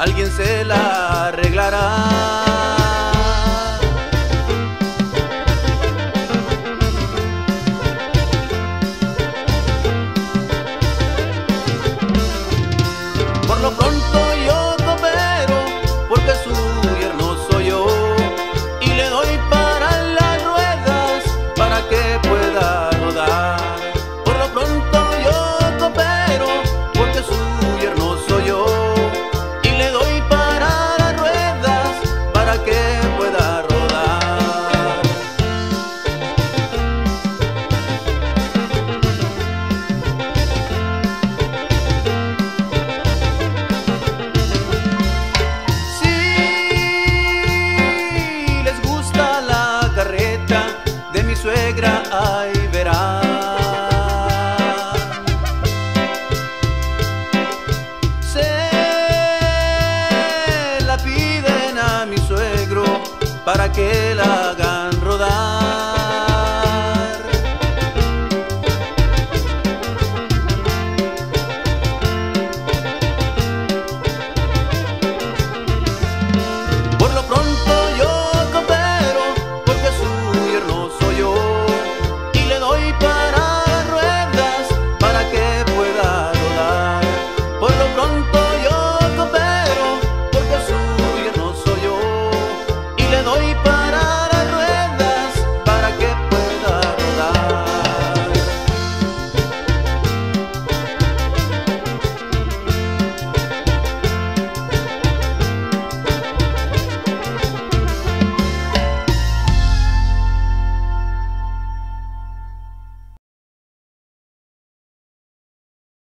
alguien se la arreglará. Por lo pronto yo coopero, porque su yerno soy yo, y le doy para las ruedas para que pueda rodar. Por lo pronto yo coopero, porque su yerno soy yo, y le doy para las ruedas para que pueda rodar. Si les gusta la carreta de mi suegra, ahí verán. Se la piden a mi suegro para que la